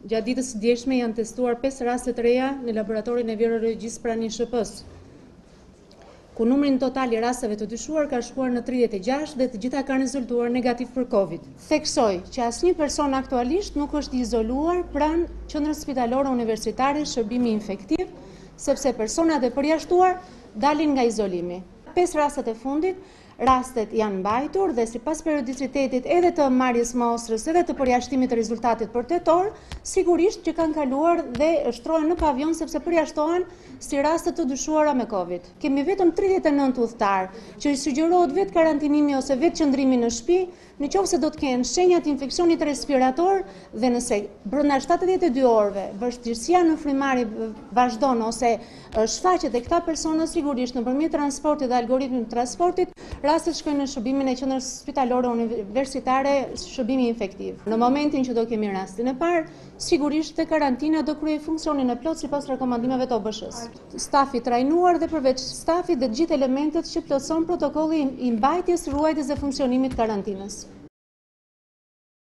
Gjatë ditës së djeshme janë testuar 5 raste të reja në laboratorin e virologjisë pranë SHP-s, ku numrin total i rasteve të dyshuar ka shkuar në 36 dhe të gjitha kanë rezultuar negativ për Covid. Theksoj që asnjë person aktualisht nuk është izoluar pranë qendrës spitalore universitare shërbimi infektiv, sepse personat e përjashtuar dalin nga izolimi. 5 rastet e fundit, rastet janë mbajtur dhe sipas periodicitetit edhe të marrjes mostrës edhe të përjashtimit të rezultatit për tetor, sigurisht që kanë kaluar dhe shtrohen në pavion sepse përjashtohen si raste të dyshuara me Covid. Kemi vetëm 39 udhëtar që i sugjerohet vetë karantinimi ose vetë qëndrimi në shtëpi, nëse do të kenë shenjat të infeksionit respirator dhe nëse brenda 72 orëve vështirësia në frymëmarrje vazhdon ose shfaqet e këta persona sigurisht nëpërmjet transportit dhe algoritmit të transportit, rastet shkojnë në shërbimin e qendrës spitalore universitare shërbimi infektiv. Në momentin që do kemi rastin e parë, sigurisht te karantina do kryej funksionin e plot sipas rekomandimeve të OBSH-s. Stafi trajnuar dhe përveç stafit dhe të gjithë elementet që plotëson protokolli i mbajtjes, ruajtjes dhe funksionimit të karantinës.